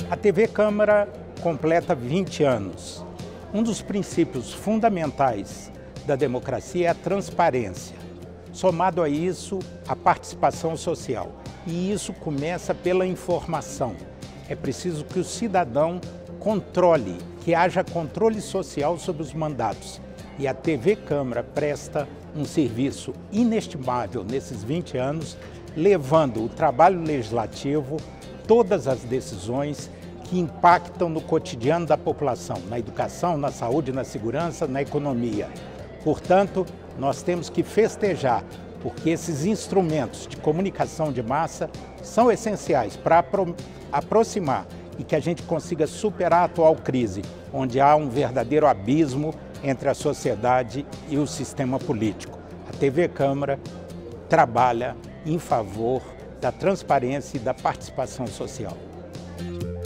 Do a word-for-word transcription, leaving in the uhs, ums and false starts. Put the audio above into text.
A T V Câmara completa vinte anos. Um dos princípios fundamentais da democracia é a transparência. Somado a isso, a participação social. E isso começa pela informação. É preciso que o cidadão controle, que haja controle social sobre os mandatos. E a T V Câmara presta um serviço inestimável nesses vinte anos, levando o trabalho legislativo, todas as decisões que impactam no cotidiano da população, na educação, na saúde, na segurança, na economia. Portanto, nós temos que festejar, porque esses instrumentos de comunicação de massa são essenciais para apro- aproximar e que a gente consiga superar a atual crise, onde há um verdadeiro abismo entre a sociedade e o sistema político. A T V Câmara trabalha em favor da transparência e da participação social.